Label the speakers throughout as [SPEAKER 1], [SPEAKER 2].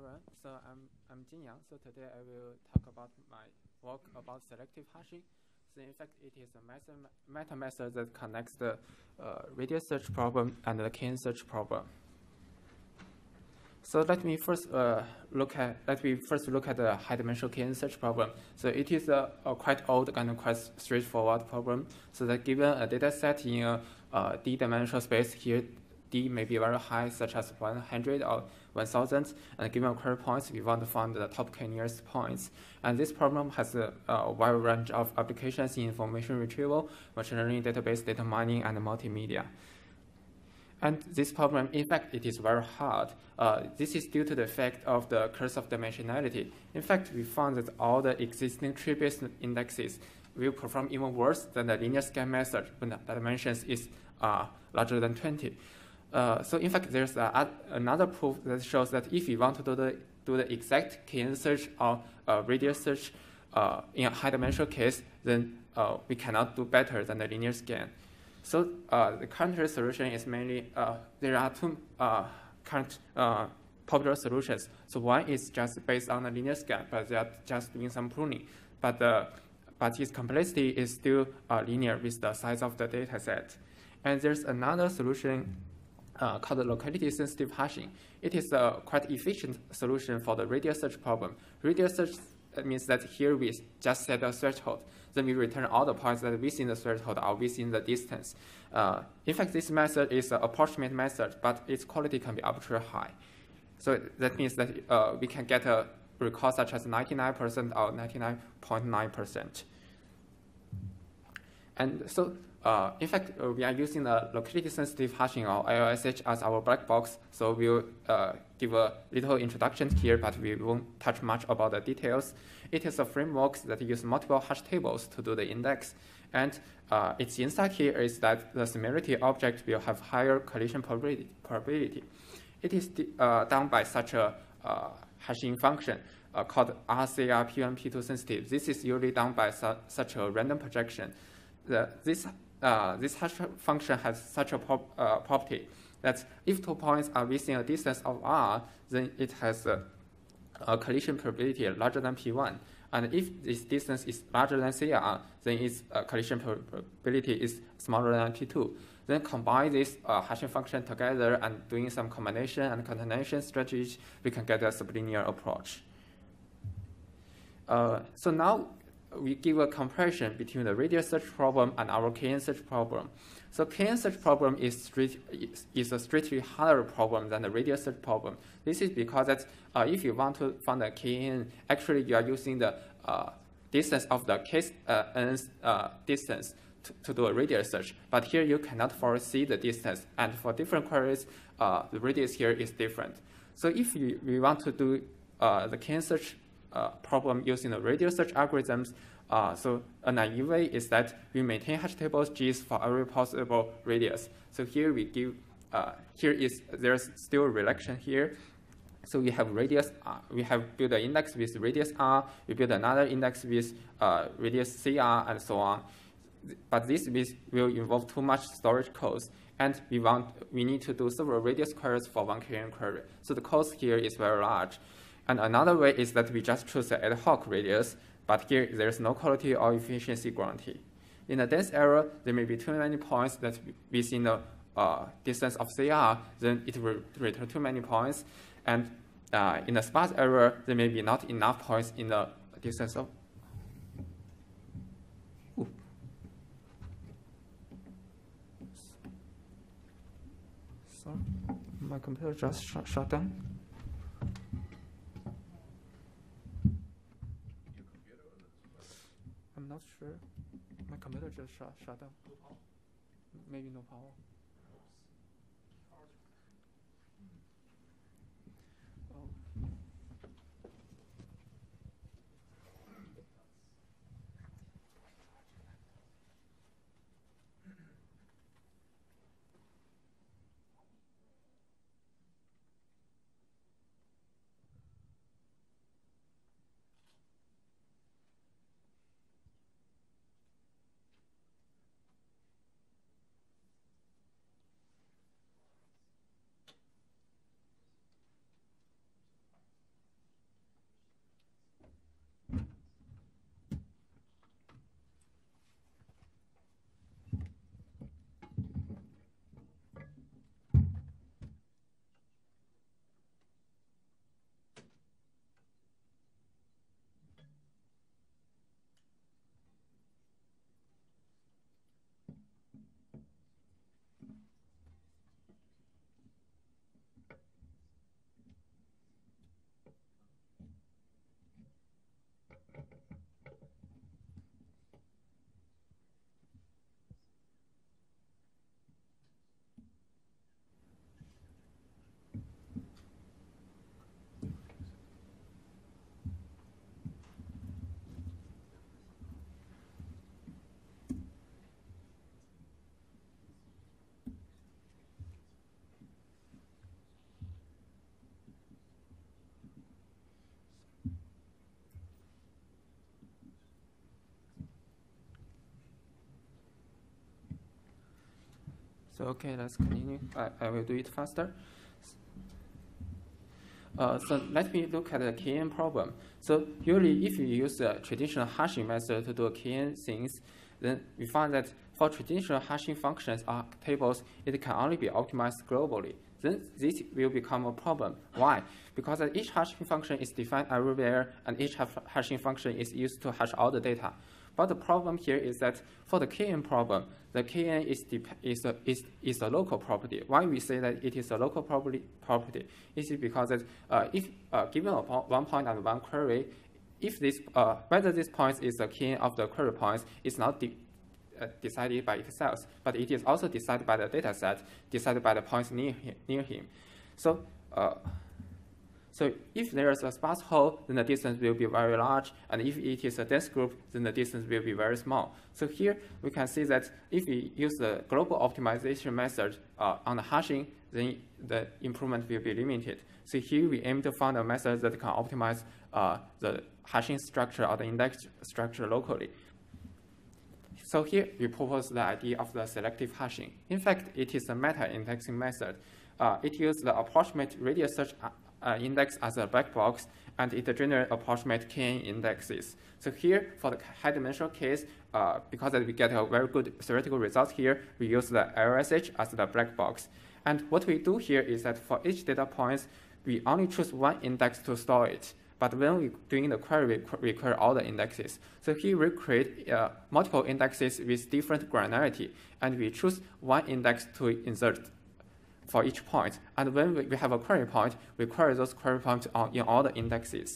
[SPEAKER 1] everyone. So I'm Jinyang. So today I will talk about my work about selective hashing. So in fact, it is a meta method that connects the radius search problem and the k-n search problem. So let me first look at the high-dimensional k-n search problem. So it is a quite old and quite straightforward problem. So that given a data set in a d-dimensional space here, d may be very high, such as 100 or 1000, and given a query points, we want to find the top k nearest points. And this problem has a wide range of applications in information retrieval, machine learning, database, data mining, and multimedia. And this problem, in fact, it is very hard. This is due to the effect of the curse of dimensionality. In fact, we found that all the existing tree-based indexes will perform even worse than the linear scan method when the dimensions is larger than 20. So in fact, there's another proof that shows that if you want to do the exact k-n search or radius search in a high-dimensional case, then we cannot do better than the linear scan. So the current solution is mainly, there are two current popular solutions. So one is just based on the linear scan, but they are just doing some pruning. But its complexity is still linear with the size of the data set. And there's another solution called locality sensitive hashing. It is a quite efficient solution for the radius search problem. Radius search means that here we just set a threshold. Then we return all the points that are within the threshold or within the distance. In fact, this method is an approximate method, but its quality can be arbitrarily high. So that means that we can get a recall such as 99% or 99.9%. And so, in fact, we are using the locality sensitive hashing or LSH as our black box. So we'll give a little introduction here, but we won't touch much about the details. It is a framework that uses multiple hash tables to do the index. And its insight here is that the similarity object will have higher collision probability. It is done by such a hashing function called RCR P1 P2 sensitive. This is usually done by such a random projection. This hash function has such a property that if 2 points are within a distance of r, then it has a collision probability larger than P1. And if this distance is larger than CR, then its collision probability is smaller than P2. Then combine this hashing function together and doing some combination and concatenation strategies, we can get a sublinear approach. So now we give a comparison between the radius search problem and our k-n search problem. So k-n search problem is a strictly harder problem than the radius search problem. This is because that if you want to find the k-n, actually you are using the distance of the k-n's distance to do a radius search. But here you cannot foresee the distance, and for different queries, the radius here is different. So if we want to do the k-n search problem using the radius search algorithms, so a naive way is that we maintain hash tables G's for every possible radius. So here we give, there's still a reduction here. So we have radius, we have built an index with radius R, we build another index with radius CR, and so on. But this will involve too much storage cost, and we need to do several radius queries for one k-n query. So the cost here is very large. And another way is that we just choose an ad hoc radius, but here there's no quality or efficiency guarantee. In a dense error, there may be too many points that within the distance of CR, then it will return too many points. And in a sparse error, there may be not enough points in the distance of. Ooh. Sorry, my computer just shut down. I'm not sure. My computer just shut down. Maybe no power. So okay, let's continue. I will do it faster. So let me look at the KN problem. So usually if you use the traditional hashing method to do KN things, then we find that for traditional hashing functions or tables, it can only be optimized globally. Then this will become a problem. Why? Because each hashing function is defined everywhere, and each hashing function is used to hash all the data. But the problem here is that for the KN problem, the KN is a local property. Why we say that it is a local property? Is because that if given one point and one query, if this whether this point is the KN of the query points is not decided by itself, but it is also decided by the data set, decided by the points near him. So if there is a sparse hole, then the distance will be very large, and if it is a dense group, then the distance will be very small. So here we can see that if we use the global optimization method on the hashing, then the improvement will be limited. So here we aim to find a method that can optimize the hashing structure or the index structure locally. So here we propose the idea of the selective hashing. In fact, it is a meta-indexing method. It uses the approximate radius search index as a black box, and it generates approximate KN indexes. So here, for the high-dimensional case, because we get a very good theoretical result here, we use the LSH as the black box. And what we do here is that for each data point, we only choose one index to store it. But when we're doing the query, we query all the indexes. So here we create multiple indexes with different granularity, and we choose one index to insert for each point. And when we have a query point, we query those query points in all the indexes.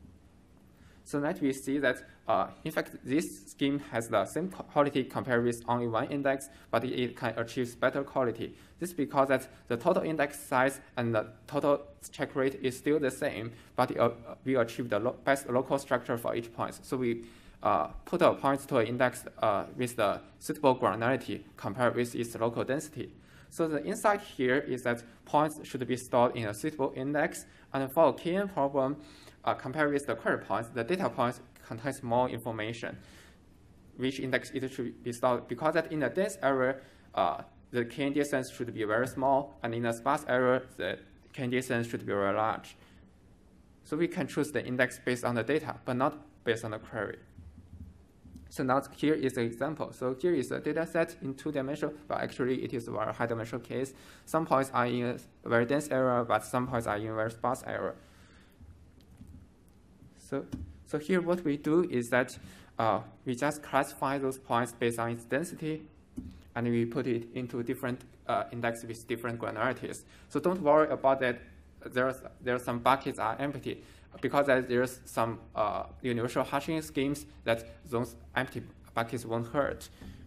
[SPEAKER 1] So that we see that, in fact, this scheme has the same quality compared with only one index, but it can achieve better quality. This is because that the total index size and the total check rate is still the same, but we achieve the best local structure for each point. So we put a point to an index with the suitable granularity compared with its local density. So the insight here is that points should be stored in a suitable index, and for a KN problem, compared with the query points, the data points contains more information, which index it should be stored, because that in the dense area, the KN distance should be very small, and in the sparse area, the KN distance should be very large. So we can choose the index based on the data, but not based on the query. So now here is an example. So here is a data set in 2-dimensional, but actually it is a very high-dimensional case. Some points are in a very dense area, but some points are in a very sparse area. So here what we do is that we just classify those points based on its density, and we put it into different indexes with different granularities. So don't worry about that. There are some buckets are empty, because there's some universal hashing schemes that those empty buckets won't hurt.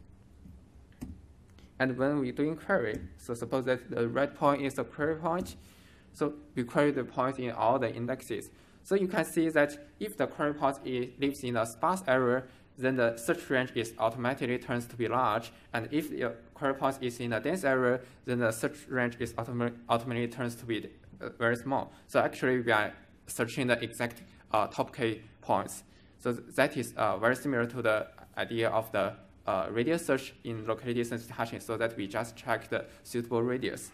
[SPEAKER 1] And when we're doing query, so suppose that the red point is a query point, so we query the point in all the indexes. So you can see that if the query point lives in a sparse area, then the search range is automatically turns to be large. And if the query point is in a dense area, then the search range is automatically turns to be very small. So actually we are searching the exact top K points. So that is very similar to the idea of the radius search in locality sensitive hashing, so that we just check the suitable radius.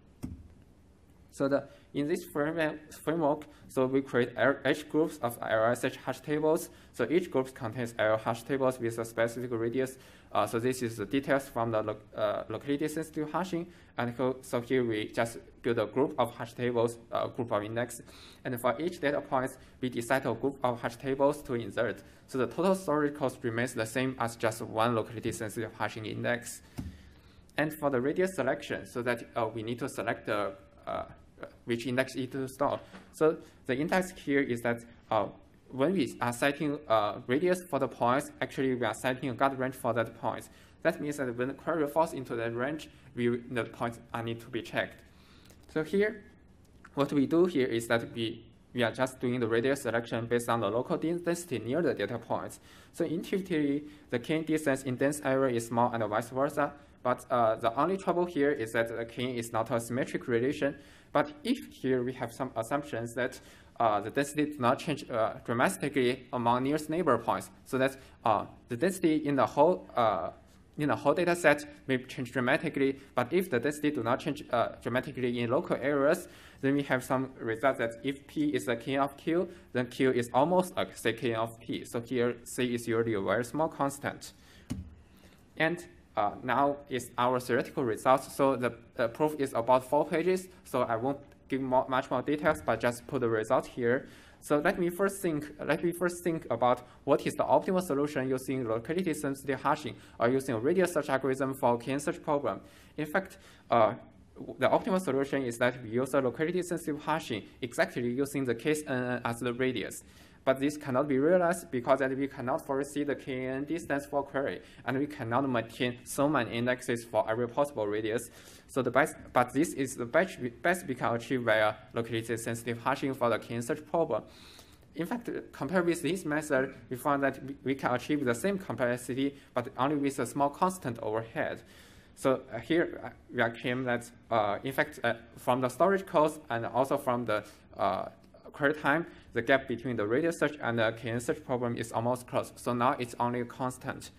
[SPEAKER 1] So in this framework, so we create H groups of LSH hash tables. So each group contains L hash tables with a specific radius. So this is the details from the locality sensitive hashing. And so here we just build a group of hash tables, a group of index. And for each data point, we decide a group of hash tables to insert. So the total storage cost remains the same as just one locality sensitive hashing index. And for the radius selection, so that we need to select the which index it to store. So the index here is that when we are setting radius for the points, actually we are setting a guard range for that point. That means that when the query falls into that range, the points need to be checked. So here, what we do here is that we are just doing the radius selection based on the local density near the data points. So intuitively, the KN distance in dense area is small and vice versa. But the only trouble here is that the KN is not a symmetric relation. But if here we have some assumptions that the density does not change dramatically among nearest neighbor points, so that the density in the whole in the whole data set may change dramatically, but if the density do not change dramatically in local areas, then we have some result that if P is the K of Q, then Q is almost a K of P. So here C is usually a very small constant. And now is our theoretical results. So the proof is about 4 pages, so I won't give much more details, but just put the result here. So let me first think about what is the optimal solution using locality sensitive hashing or using a radius search algorithm for KN search problem. In fact, the optimal solution is that we use a locality sensitive hashing exactly using the case NN as the radius. But this cannot be realized because that we cannot foresee the KN distance for query, and we cannot maintain so many indexes for every possible radius. So but this is the best we can achieve via locality sensitive hashing for the KN search problem. In fact, compared with this method, we found that we can achieve the same complexity, but only with a small constant overhead. So here we claim that, in fact, from the storage cost and also from the query time, the gap between the radius search and the KN search problem is almost close. So now it's only a constant.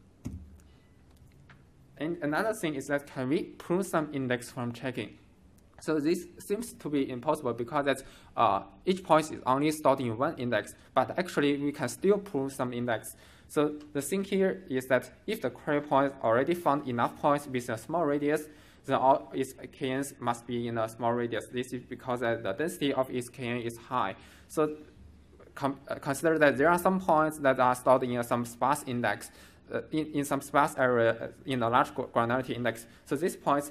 [SPEAKER 1] And another thing is that can we prune some index from checking? So this seems to be impossible because that each point is only stored in one index, but actually we can still prune some index. So the thing here is that if the query point already found enough points with a small radius, then all its KNs must be in a small radius. This is because the density of its KN is high. So consider that there are some points that are stored in some sparse index, in some sparse area in a large granularity index. So these points,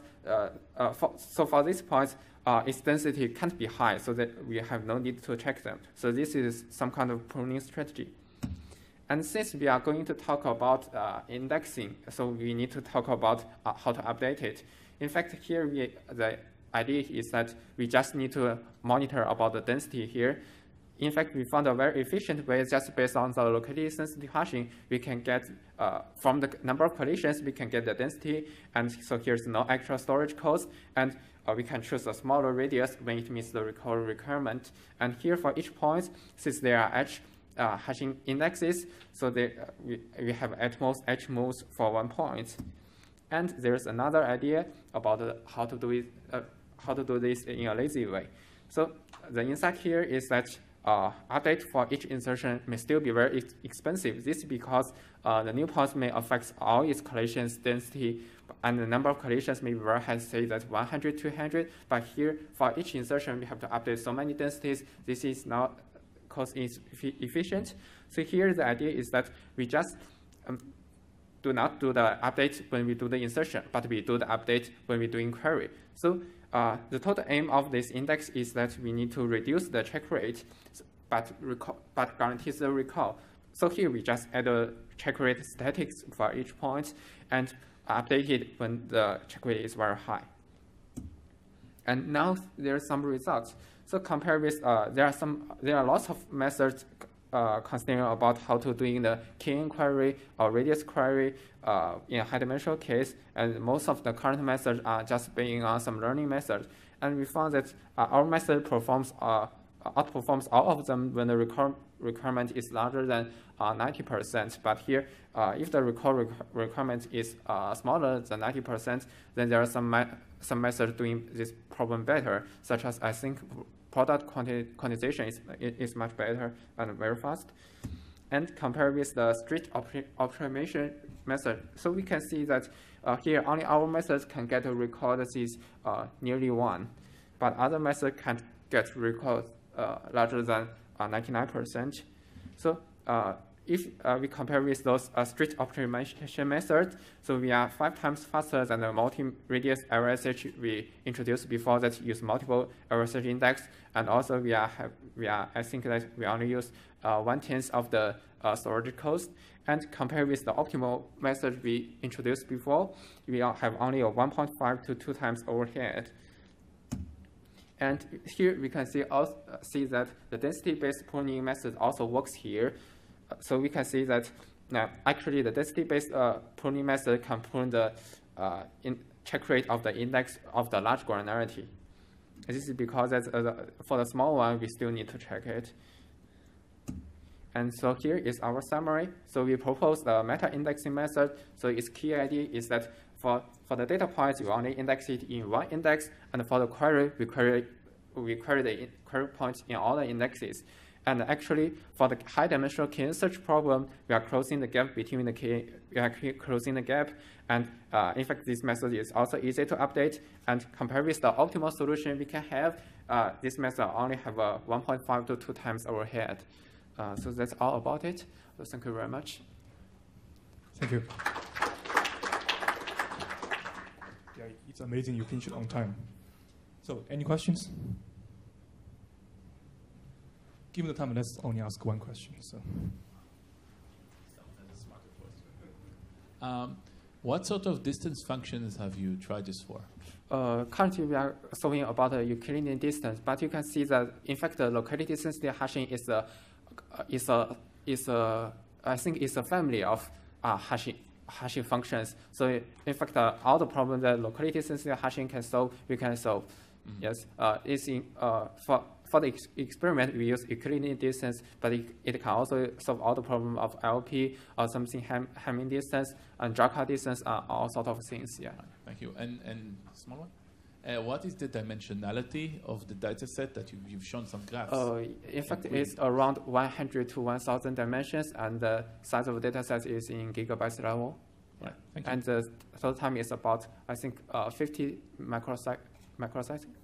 [SPEAKER 1] for these points, its density can't be high, so that we have no need to check them. So this is some kind of pruning strategy. And since we are going to talk about indexing, so we need to talk about how to update it. In fact, here the idea is that we just need to monitor about the density here. In fact, we found a very efficient way just based on the locality sensitive hashing. We can get, from the number of collisions, we can get the density. And so here's no extra storage cost. And we can choose a smaller radius when it meets the recall requirement. And here for each point, since there are H hashing indexes, so we have at most H moves for 1 point. And there's another idea about how to do this in a lazy way. So the insight here is that update for each insertion may still be very expensive. This is because the new points may affect all its collisions density, and the number of collisions may be very high, say that 100, 200. But here, for each insertion, we have to update so many densities. This is not cost efficient. So here, the idea is that we just do not do the update when we do the insertion, but we do the update when we do inquiry. So the total aim of this index is that we need to reduce the check rate, but guarantees the recall. So here we just add a check rate statistics for each point and update it when the check rate is very high. And now there are some results. So compared with there are lots of methods considering about how to doing the KN query or radius query in a high-dimensional case, and most of the current methods are just based on some learning methods. And we found that our method outperforms all of them when the requirement is larger than 90%. But here, if the recall requirement is smaller than 90%, then there are some methods doing this problem better, such as I think product quantization is much better and very fast. And compared with the strict optimization method, so we can see that here only our methods can get a recall that is nearly 1, but other methods can't get recall larger than 99%. So if we compare with those strict optimization methods, so we are 5 times faster than the multi-radius LSH we introduced before that use multiple LSH index, and also I think that we only use 1/10 of the storage cost. And compared with the optimal method we introduced before, we have only a 1.5 to 2 times overhead. And here we can see that the density-based pruning method also works here. So we can see that actually the density-based pruning method can prune the check rate of the index of the large granularity. This is because for the small one, we still need to check it. And so here is our summary. So we propose the meta-indexing method. So its key idea is that for the data points, you only index it in one index, and for the query, we query the query points in all the indexes. And actually, for the high-dimensional key search problem, we are closing the gap between the key. We are closing the gap, and in fact, this method is also easy to update. And compared with the optimal solution we can have, this method only have a 1.5 to 2 times overhead. So that's all about it. So thank you very much.
[SPEAKER 2] Thank you. Yeah, it's amazing you finished on time. So, any questions? Given the time, let's only ask one question. So,
[SPEAKER 3] what sort of distance functions have you tried this for?
[SPEAKER 1] Currently, we are solving about the Euclidean distance, but you can see that in fact the locality sensitive hashing is I think it's a family of hashing functions. So in fact, all the problems that locality sensitive hashing can solve, we can solve. Mm-hmm. Yes, it's in for the experiment we use Euclidean distance, but it can also solve all the problem of LP or something Hamming distance and Jagadish distance, all sort of things. Yeah.
[SPEAKER 3] Thank you. And small one. What is the dimensionality of the data set that you've shown some graphs?
[SPEAKER 1] In fact, it's around 100 to 1,000 dimensions, and the size of the data set is in gigabytes level.
[SPEAKER 3] Right. Thank you.
[SPEAKER 1] And the total time is about, I think, 50 microseconds.